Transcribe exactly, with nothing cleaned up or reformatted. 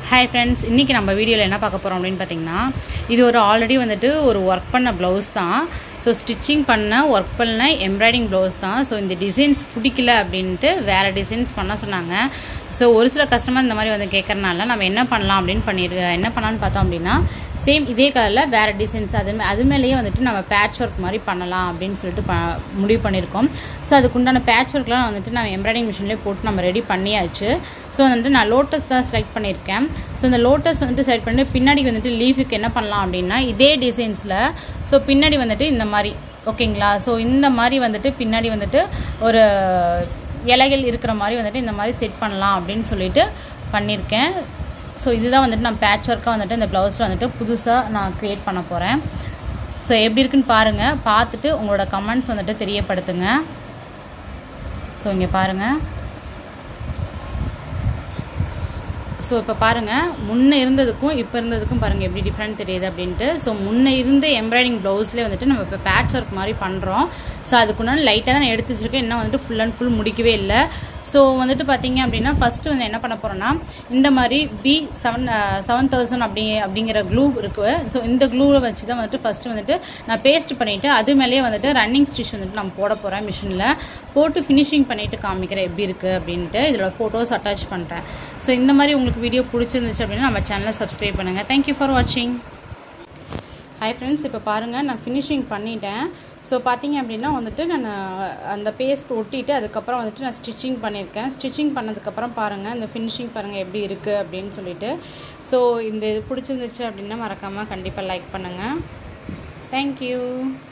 Hi friends, இன்னைக்கு நம்ம வீடியோல என்ன பார்க்க போறோம் அப்படினு பாத்தீங்கன்னா இது ஒரு ஆல்ரெடி வந்துட்டு ஒரு வர்க் பண்ண ப்лауஸ் தான். சோ ஸ்டிச்சிங் பண்ண வர்க் பண்ண எம்ப்ராய்டிங் ப்лауஸ் தான். சோ இந்த டிசைன்ஸ் பிடிக்கல அப்படினு வேற டிசைன்ஸ் பண்ண சொன்னாங்க. சோ ஒரு சில கஸ்டமர் இந்த மாதிரி வந்து கேக்குறனால நம்ம என்ன பண்ணலாம் அப்படினு பண்ணிருக்கோம். என்ன பண்ணலாம்னு பார்த்தோம் அப்படினா சேம் இதே கலர்ல வேற டிசைன்ஸ் அது அது மேலயே வந்துட்டு நம்ம பேட்ச் வர்க் மாதிரி பண்ணலாம் அப்படினு சொல்லிட்டு முடிவு பண்ணிருக்கோம். சோ அதுக்கு உண்டான பேட்ச் வர்க்லாம் வந்துட்டு நான் எம்ப்ராய்டிங் மிஷின்லயே போட்டு நம்ம ரெடி பண்ணியாச்சு. சோ வந்துட்டு நான் லோட்டஸ் தான் செலக்ட் பண்ணிருக்கேன். சோ இந்த லோட்டஸ் வந்துட்டு செலக்ட் பண்ணி பின்னாடி வந்துட்டு லீஃப்க்கு என்ன பண்ணலாம் அப்படினா இதே டிசைன்ஸ்ல சோ பின்னாடி வந்துட்டு இந்த மாதிரி ஓகேங்களா. சோ இந்த மாதிரி வந்துட்டு பின்னாடி வந்துட்டு ஒரு இலைகள் இருக்கிற மாதிரி வந்துட்டு இந்த மாதிரி செட் பண்ணலாம் அப்படின்னு சொல்லிட்டு பண்ணியிருக்கேன். ஸோ இதுதான் வந்துட்டு நான் பேட்ச் ஒர்க்காக வந்துட்டு இந்த ப்ளவுஸில் வந்துட்டு புதுசாக நான் க்ரியேட் பண்ண போகிறேன். ஸோ எப்படி இருக்குன்னு பாருங்கள், பார்த்துட்டு உங்களோட கமெண்ட்ஸ் வந்துட்டு தெரியப்படுத்துங்க. ஸோ இங்கே பாருங்கள். ஸோ இப்போ பாருங்கள், முன்னே இருந்ததுக்கும் இப்போ இருந்ததுக்கும் பாருங்கள் எப்படி டிஃப்ரெண்ட் தெரியுது அப்படின்ட்டு. ஸோ முன்னே இருந்த எம்ப்ராய்டிங் ப்ளவுஸ்லேயே வந்துட்டு நம்ம இப்போ பேட்ச் ஒர்க் மாதிரி பண்ணுறோம். ஸோ அதுக்குன்னு லைட்டாக தான் நான் எடுத்து வச்சுருக்கேன், இன்னும் வந்துட்டு ஃபுல் அண்ட் ஃபுல் முடிக்கவே இல்லை. ஸோ வந்துட்டு பார்த்தீங்க அப்படின்னா ஃபஸ்ட்டு வந்து என்ன பண்ண போகிறோன்னா இந்த மாதிரி பி செவன் செவன் தௌசண்ட் அப்படி அப்படிங்கிற க்ளூ இருக்குது. ஸோ இந்த க்ளூவில் வச்சு தான் வந்துட்டு ஃபஸ்ட்டு வந்துட்டு நான் பேஸ்ட் பண்ணிவிட்டு அது மேலேயே வந்துட்டு ரன்னிங் ஸ்டிச் வந்துட்டு நான் போட போகிறேன். மிஷினில் போட்டு ஃபினிஷிங் பண்ணிவிட்டு காமிக்கிறேன் எப்படி இருக்குது அப்படின்ட்டு. இதோட ஃபோட்டோஸ் அட்டாச் பண்ணுறேன். ஸோ இந்த மாதிரி உங்களுக்கு வீடியோ பிடிச்சிருந்துச்சு அப்படின்னா நம்ம சேனலை சப்ஸ்கிரைப் பண்ணுங்கள். தேங்க்யூ ஃபார் வாட்சிங். ஹாய் ஃப்ரெண்ட்ஸ், இப்போ பாருங்கள் நான் ஃபினிஷிங் பண்ணிட்டேன். ஸோ பார்த்தீங்க அப்படின்னா வந்துட்டு நான் அந்த பேஸ்ட் ஒட்டிட்டு அதுக்கப்புறம் வந்துட்டு நான் ஸ்டிச்சிங் பண்ணியிருக்கேன். ஸ்டிச்சிங் பண்ணதுக்கப்புறம் பாருங்கள் இந்த ஃபினிஷிங் பாருங்கள் எப்படி இருக்குது அப்படின்னு சொல்லிட்டு. ஸோ இந்த இது பிடிச்சிருந்துச்சு அப்படின்னா மறக்காமல் கண்டிப்பாக லைக் பண்ணுங்கள். தேங்க்யூ.